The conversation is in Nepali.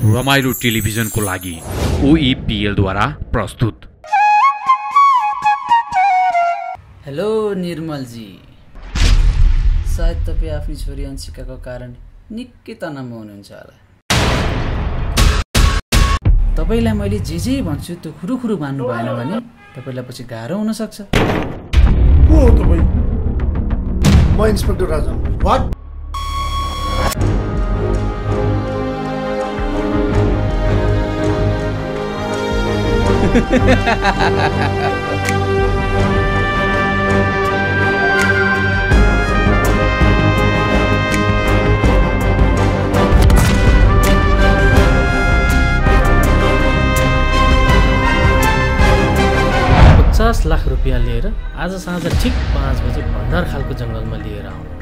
रमाइलो टेलिभिजनको लागि OEPL द्वारा प्रस्तुत। हेलो निर्मल जी, सायद तपाईँ आफ्नो छोरी अंशिकाको कारण निकै तनावमा हुनुहुन्छ होला। तपाईलाई मैले जे भन्छु त्यो खुरुखुरु मान्नु भएन भने तपाईलाई पछि गाह्रो हुन सक्छ। को हो तपाई? म इन्स्पेक्टर राजा। व्हाट? ₹50 लाख लिएर आज साँझ ठिक 5 बजे भन्दार खालको जंगलमा लिएर आउनु।